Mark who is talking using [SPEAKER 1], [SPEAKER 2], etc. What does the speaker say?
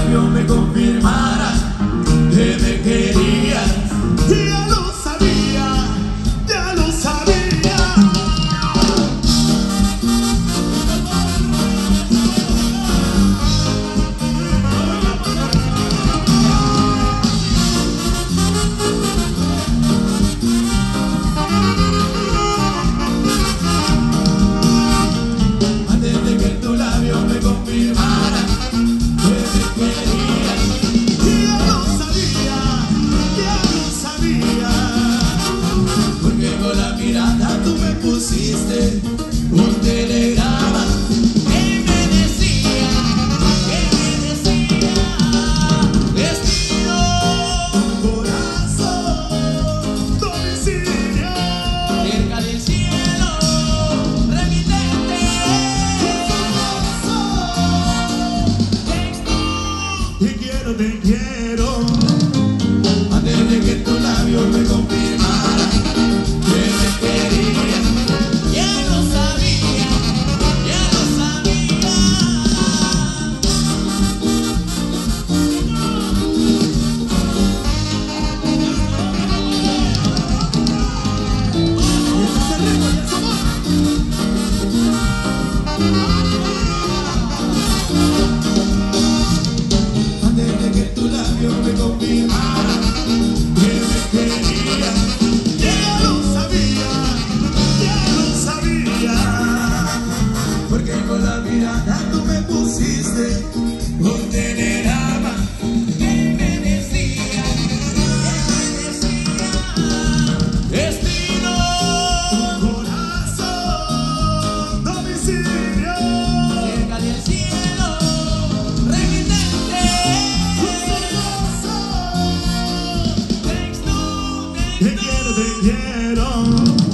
[SPEAKER 1] labios me confirmaras que me querías. Ya lo sabía, ya lo sabía. Antes de que tus labios me confirmaran que me querías, ya lo sabía, ya lo sabía. Porque con la mirada tú me pusiste un telegrama que me decía, destino, corazón, domicilio, cerca del cielo, remitente, te quiero, te quiero. Antes de que tus labios me confirmaran que me querías, ya lo sabía, ya lo sabía. Antes de que tus labios me confirmaran que me querías, ya lo sabía, ya lo sabía. Porque con la mirada tú me pusiste un telegrama que me decía, destino, corazón, domicilio, cerca del cielo, remitente, te quiero, te quiero.